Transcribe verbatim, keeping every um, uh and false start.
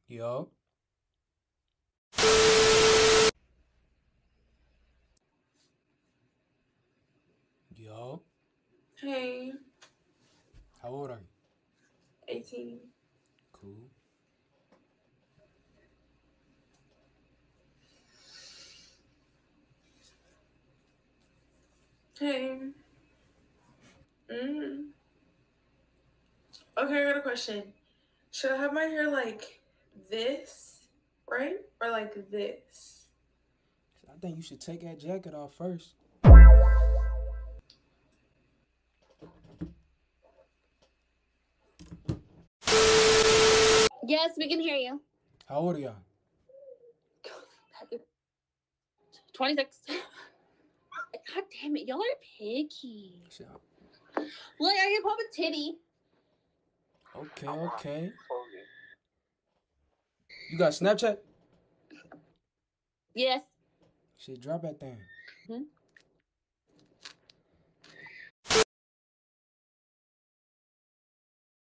Yo. Yo. Hey. How old are you? eighteen. Cool. Hey. Mm. Okay, I got a question. Should I have my hair like this, right? Or like this? I think you should take that jacket off first. Yes, we can hear you. How old are y'all? twenty-six. God damn it, y'all are picky. Shit. Look, I can pop a titty. Okay, okay. You got Snapchat? Yes. Shit, drop that thing. Hmm?